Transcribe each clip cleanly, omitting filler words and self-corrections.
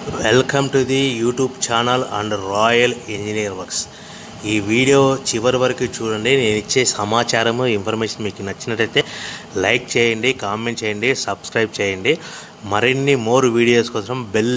Welcome to the YouTube channel and Royal Engineer Works. ఈ video చివరి వరకు చూడండి. నేను ఇచ్చే సమాచారము ఇన్ఫర్మేషన్ మీకు నచ్చినట్టయితే లైక్ చేయండి, కామెంట్ చేయండి, సబ్స్క్రైబ్ చేయండి. మరిన్ని మోర్ వీడియోస్ కోసం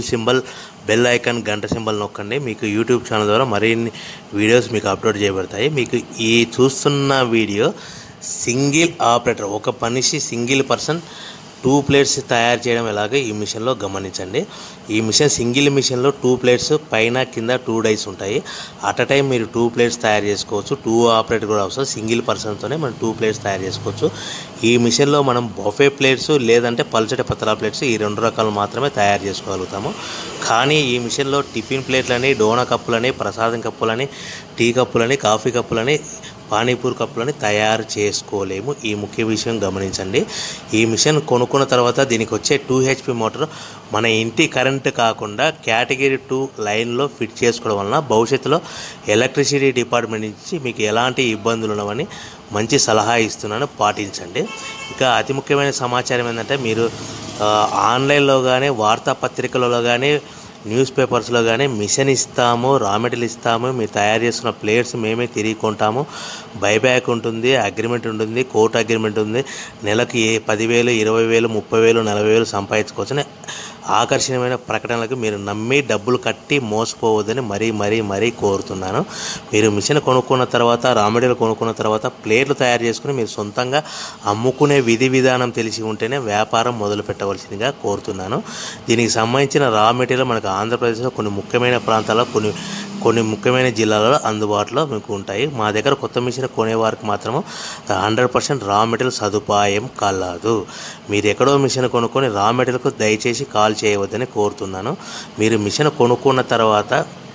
బెల్ ఐకాన్ గంట సింబల్ నొక్కండి. మీకు యూట్యూబ్ ఛానల్ ద్వారా మరిన్ని వీడియోస్ మీకు అప్లోడ్ చేయబడతాయి. మీకు ఈ చూస్తున్న వీడియో సింగిల్ ఆపరేటర్, ఒక మనిషి సింగిల్ పర్సన్ 2 ప్లేట్స్ తయారు చేయడం ఎలాగో ఈ మిషన్లో గమనించండి. ఈ మిషన్ సింగిల్ మిషన్లో 2 ప్లేట్స్ పైన కింద 2 డైస్ ఉంటాయి. అట్ అ టైం మీరు 2 ప్లేట్స్ తయారు చేసుకోవచ్చు. 2 ఆపరేటర్ కూడా అవసరం. సింగిల్ పర్సన్తోనే మనం 2 ప్లేట్స్ తయారు చేసుకోవచ్చు. ఈ మిషన్లో మనం బఫే ప్లేట్స్ లేదంటే పల్చటి పతలా ప్లేట్స్ ఈ 2 రకాలు మాత్రమే తయారు చేసుకోగలుగుతాము. కానీ ఈ మిషన్లో టిఫిన్ ప్లేట్లని, డోనా కప్పులని, ప్రసాదం కప్పులని, టీ కప్పులని, కాఫీ కప్పులని, పానీపూరి కప్పులని తయారు చేసుకోలేము. ఈ ముఖ్య విషయం గమనించండి. ఈ మిషన్ కొనుక్కున్న తర్వాత దీనికి వచ్చే 2 HP మోటార్ మన ఇంటి కరెంటు కాకుండా కేటగిరీ 2 లైన్లో ఫిట్ చేసుకోవడం వలన భవిష్యత్తులో ఎలక్ట్రిసిటీ డిపార్ట్మెంట్ నుంచి మీకు ఎలాంటి ఇబ్బందులు ఉన్నవని మంచి సలహా ఇస్తున్నాను, పాటించండి. ఇక అతి ముఖ్యమైన సమాచారం ఏంటంటే, మీరు ఆన్లైన్లో కానీ వార్తాపత్రికలలో కానీ న్యూస్ పేపర్స్లో కానీ మిషన్ ఇస్తాము, రా మెటీరియల్ ఇస్తాము, మీరు తయారు చేసుకున్న ప్లేట్స్ మేమే తిరిగి కొంటాము, బైబ్యాక్ ఉంటుంది, అగ్రిమెంట్ ఉంటుంది, కోర్టు అగ్రిమెంట్ ఉంది, నెలకు 10,000, 20,000, 30,000, 40,000 సంపాదించుకోవచ్చని ఆకర్షణీయమైన ప్రకటనలకు మీరు నమ్మి డబ్బులు కట్టి మోసపోవద్దని మరీ కోరుతున్నాను. మీరు మిషన్ కొనుక్కున్న తర్వాత, రా మెటీరియల్ కొనుక్కున్న తర్వాత ప్లేట్లు తయారు చేసుకుని మీరు సొంతంగా అమ్ముకునే విధి విధానం తెలిసి ఉంటేనే వ్యాపారం మొదలు పెట్టవలసిందిగా కోరుతున్నాను. దీనికి సంబంధించిన రా మెటీరియల్ మనకు ఆంధ్రప్రదేశ్లో కొన్ని ముఖ్యమైన ప్రాంతాల్లో, కొన్ని ముఖ్యమైన జిల్లాలలో అందుబాటులో మీకు ఉంటాయి. మా దగ్గర కొత్త మిషన్ కొనేవారికి మాత్రము 100% రా మెటీరియల్ సదుపాయం కలదు. మీరు ఎక్కడో మిషన్ కొనుక్కొని రా మెటీరియల్కు దయచేసి కాల్ చేయవద్దని కోరుతున్నాను. మీరు మిషన్ కొనుక్కున్న తర్వాత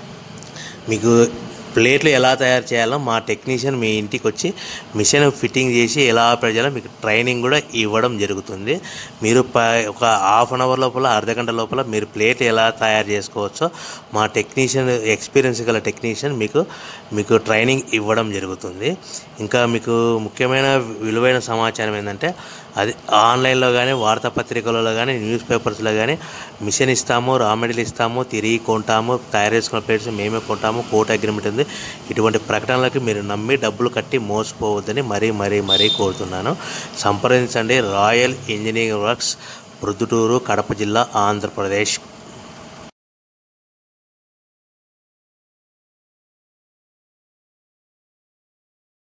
మీకు ప్లేట్లు ఎలా తయారు చేయాలో మా టెక్నీషియన్ మీ ఇంటికి వచ్చి మిషన్ ఫిట్టింగ్ చేసి ఎలా ఆపరేట్ చేయాలో మీకు ట్రైనింగ్ కూడా ఇవ్వడం జరుగుతుంది. మీరు ఒక హాఫ్ అన్ అవర్ లోపల, అర్ధగంట లోపల మీరు ప్లేట్ ఎలా తయారు చేసుకోవచ్చో మా టెక్నీషియన్, ఎక్స్పీరియన్స్ గల టెక్నీషియన్ మీకు ట్రైనింగ్ ఇవ్వడం జరుగుతుంది. ఇంకా మీకు ముఖ్యమైన విలువైన సమాచారం ఏంటంటే, అది ఆన్లైన్లో కానీ వార్తాపత్రికలలో కానీ న్యూస్ పేపర్స్లో కానీ మిషన్ ఇస్తాము, రా మెటీరియల్ ఇస్తాము, తిరిగి కొంటాము, తయారు చేసుకున్న ప్లేట్స్ మేమే కొంటాము, కోర్టు అగ్రిమెంట్ ఉంది, ఇటువంటి ప్రకటనలకు మీరు నమ్మి డబ్బులు కట్టి మోసపోవద్దని మరీ కోరుతున్నాను. సంప్రదించండి. Royal Engineering Works, Proddatur, Kadapa జిల్లా, ఆంధ్రప్రదేశ్.